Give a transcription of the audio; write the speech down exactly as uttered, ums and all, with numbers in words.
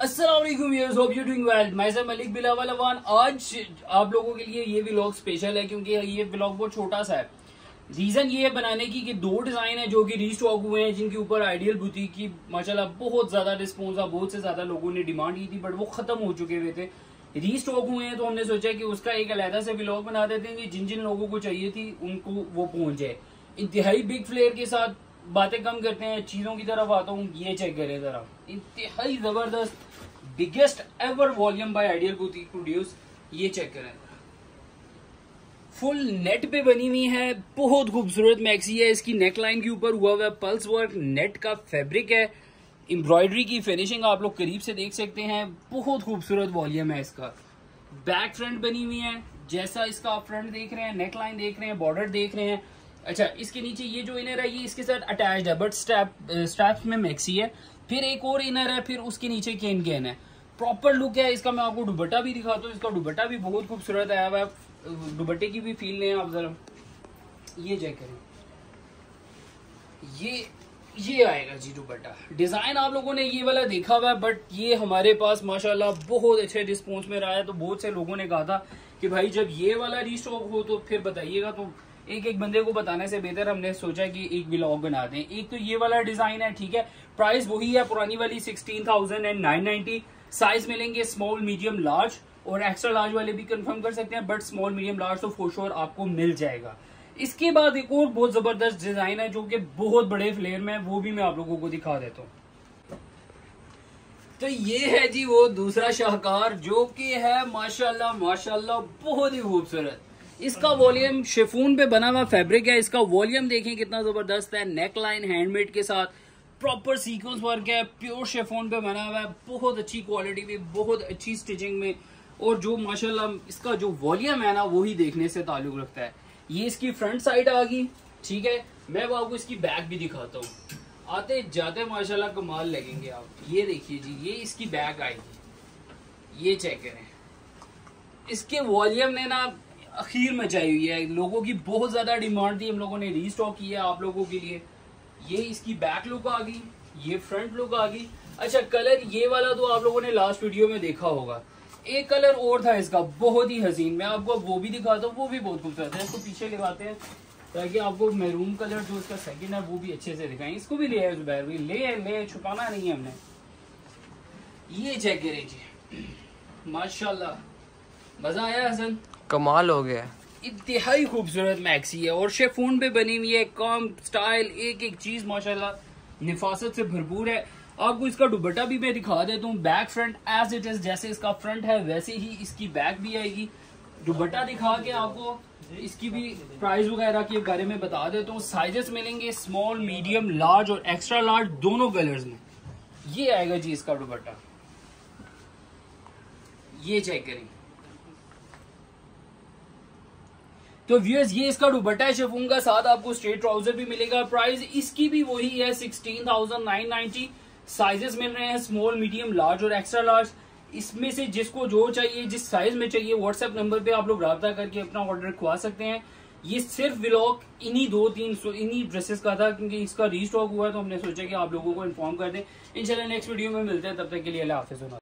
अस्सलाम वालेकुम viewers, hope you doing well. मैं सर मलिक बिलावल अवान। आज आप लोगों के लिए ये व्लॉग स्पेशल है क्योंकि ये व्लॉग बहुत छोटा सा है। रीजन ये है बनाने की कि दो डिजाइन है जो कि रीस्टॉक हुए हैं, जिनके ऊपर आइडियल बुटीक की माशाल्लाह बहुत ज्यादा रिस्पॉन्स था, बहुत से ज्यादा लोगों ने डिमांड की थी, बट वो खत्म हो चुके हुए थे, रीस्टॉक हुए हैं। तो हमने सोचा कि उसका एक अलहदा से व्लॉग बना देते हैं कि जिन जिन लोगों को चाहिए थी उनको वो पहुंच जाए। इंतहाई बिग फ्लेयर के साथ बातें कम करते हैं, चीजों की तरफ आता हूँ। ये चेक करें जरा, इंतहाई जबरदस्त biggest ever volume by ideal boutique produce. ये चेक करें, फुल नेट पे बनी हुई है, बहुत खूबसूरत मैक्सी है। इसकी नेकलाइन के ऊपर हुआ हुआ पल्स वर्क, नेट का फैब्रिक है, एम्ब्रॉयडरी की फिनिशिंग आप लोग करीब से देख सकते हैं। बहुत खूबसूरत वॉल्यूम है इसका। बैक फ्रंट बनी हुई है, जैसा इसका आप फ्रंट देख रहे हैं, नेकलाइन देख रहे हैं, बॉर्डर देख रहे हैं। अच्छा, इसके नीचे ये जो इनर है ये इसके साथ अटैच्ड है, बट स्ट्रैप स्ट्रैप्स में मैक्सी है। फिर एक और इनर है, फिर उसके नीचे केन केन है। प्रॉपर लुक है इसका। मैं आपको दुपट्टा भी दिखाता हूँ। इसका दुपट्टा भी बहुत खूबसूरत आया हुआ है। दुपट्टे की भी फील लें आप जरा, ये चेक करें। ये ये आएगा जी दुपट्टा। डिजाइन आप लोगों ने ये वाला देखा हुआ है, बट ये हमारे पास माशाल्लाह बहुत अच्छे रिस्पॉन्स में रहा है। तो बहुत से लोगों ने कहा था कि भाई जब ये वाला रीस्टॉक हो तो फिर बताइएगा। तो एक एक बंदे को बताने से बेहतर हमने सोचा कि एक व्लॉग बना दें। एक तो ये वाला डिजाइन है, ठीक है, प्राइस वही है पुरानी वाली sixteen thousand and nine ninety. Size मिलेंगे स्मॉल, मीडियम, लार्ज, और एक्स्ट्रा लार्ज वाले भी कंफर्म कर सकते हैं, बट स्मॉल, मीडियम, लार्ज तो फॉर श्योर आपको मिल जाएगा। इसके बाद एक और बहुत जबरदस्त डिजाइन है जो कि बहुत बड़े फ्लेयर में है, वो भी मैं आप लोगों को दिखा देता हूँ। तो ये है जी वो दूसरा शाहकार जो कि है माशाल्लाह माशाल्लाह बहुत ही खूबसूरत। इसका वॉल्यूम शिफॉन पे बना हुआ फैब्रिक है। इसका वॉल्यूम देखें कितना जबरदस्त है। नेक लाइन हैंडमेड के साथ प्रॉपर सीक्वेंस वर्क है, प्योर शिफॉन पे बना हुआ है, बहुत अच्छी क्वालिटी में, बहुत अच्छी स्टिचिंग में। और जो माशाल्लाह इसका जो वॉल्यूम है ना वही देखने से ताल्लुक रखता है। ये इसकी फ्रंट साइड आ गई, ठीक है। मैं वो आपको इसकी बैक भी दिखाता हूँ। आते जाते माशाल्लाह कमाल लगेंगे आप। ये देखिए जी, ये इसकी बैक आएगी, ये चेक करें। इसके वॉल्यूम ने ना अखीर मचाई हुई है, लोगों की बहुत ज्यादा डिमांड थी, हम लोगों ने रीस्टॉक किया आप लोगों के लिए। ये इसकी बैक लुक आ गई, ये फ्रंट लुक आ गई। अच्छा, कलर ये वाला तो आप लोगों ने लास्ट वीडियो में देखा होगा। एक कलर और था इसका बहुत ही हसीन, मैं आपको वो भी दिखाता हूँ, वो भी बहुत खूबसूरत है। इसको पीछे लगाते हैं ताकि आपको मैरून कलर जो इसका सेकंड है वो भी अच्छे से दिखाएं। इसको भी ले आए जुबैर भी, ले ले छुपाना नहीं है हमने। ये चेक करें जी, माशाल्लाह मजा आया हसन, कमाल हो गया। इंतहाई खूबसूरत मैक्सी है और शिफॉन पे बनी हुई है। कम स्टाइल, एक एक चीज माशाल्लाह निफासत से भरपूर है। आपको इसका दुपट्टा भी मैं दिखा देता हूँ। Back front as it is, जैसे इसका फ्रंट है वैसे ही इसकी बैक भी आएगी। दुपट्टा दिखा के आपको इसकी भी प्राइस वगैरह के बारे में बता देता हूँ। साइजेस मिलेंगे स्मॉल, मीडियम, लार्ज और एक्स्ट्रा लार्ज दोनों कलर्स में। ये आएगा जी इसका दुपट्टा, ये चेक करें। तो व्यूअर्स ये इसका दुपट्टा है शिफॉन का, साथ आपको स्ट्रेट ट्राउजर भी मिलेगा। प्राइस इसकी भी वही है sixteen thousand nine ninety. Sizes मिल रहे हैं स्मॉल, मीडियम, लार्ज और एक्स्ट्रा लार्ज। इसमें से जिसको जो चाहिए, जिस साइज में चाहिए, व्हाट्सएप नंबर पे आप लोग राब्ता करके अपना ऑर्डर करवा सकते हैं। ये सिर्फ व्लॉग इन्हीं दो तीन इन्हीं ड्रेसेस का था क्योंकि इसका रीस्टॉक हुआ है, तो हमने सोचा कि आप लोगों को इन्फॉर्म कर दें। इंशाल्लाह नेक्स्ट वीडियो में मिलते हैं, तब तक के लिए अल्लाह हाफिज़।